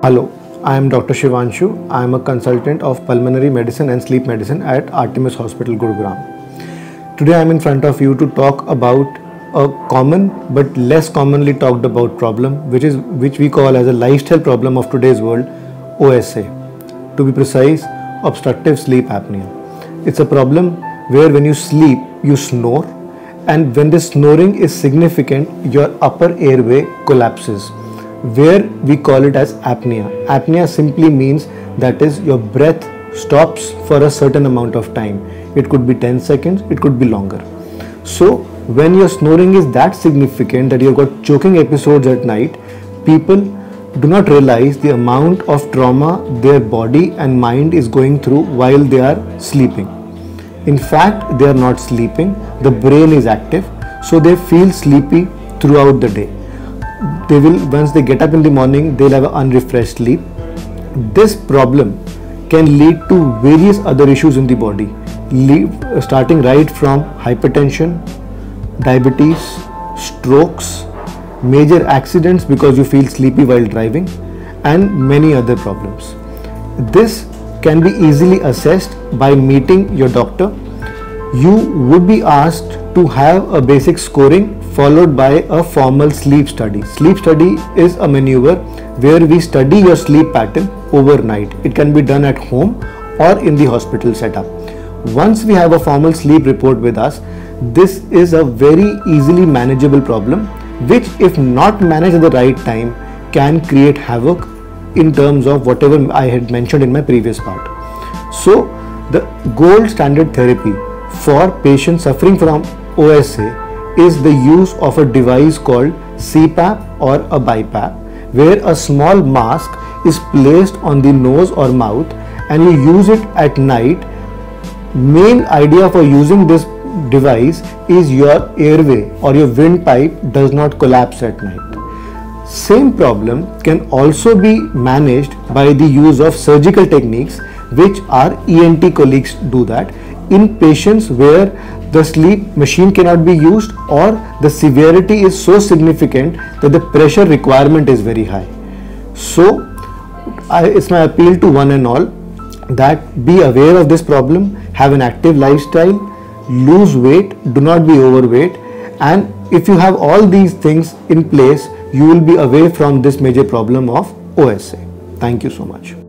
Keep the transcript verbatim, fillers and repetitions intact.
Hello, I am Doctor Shivanshu. I am a consultant of pulmonary medicine and sleep medicine at Artemis Hospital, Gurugram. Today I am in front of you to talk about a common but less commonly talked about problem, which is which we call as a lifestyle problem of today's world, O S A. To be precise, obstructive sleep apnea. It's a problem where when you sleep, you snore, and when the snoring is significant, your upper airway collapses, where we call it as apnea. Apnea simply means that is your breath stops for a certain amount of time. It could be ten seconds, it could be longer. So when your snoring is that significant that you've got choking episodes at night, people do not realize the amount of trauma their body and mind is going through while they are sleeping. In fact, they are not sleeping, the brain is active, so they feel sleepy throughout the day. They will, once they get up in the morning, they'll have an unrefreshed sleep. This problem can lead to various other issues in the body, lead, starting right from hypertension, diabetes, strokes, major accidents because you feel sleepy while driving, and many other problems. This can be easily assessed by meeting your doctor. You would be asked to have a basic scoring followed by a formal sleep study. Sleep study is a maneuver where we study your sleep pattern overnight. It can be done at home or in the hospital setup. Once we have a formal sleep report with us, this is a very easily manageable problem, which if not managed at the right time can create havoc in terms of whatever I had mentioned in my previous part. So the gold standard therapy for patients suffering from O S A is the use of a device called C PAP or a BiPAP, where a small mask is placed on the nose or mouth and you use it at night. Main idea for using this device is your airway or your windpipe does not collapse at night. Same problem can also be managed by the use of surgical techniques, which our E N T colleagues do that in patients where the sleep machine cannot be used or the severity is so significant that the pressure requirement is very high. So I, it's my appeal to one and all that be aware of this problem, have an active lifestyle, lose weight, do not be overweight, and if you have all these things in place, you will be away from this major problem of O S A. Thank you so much.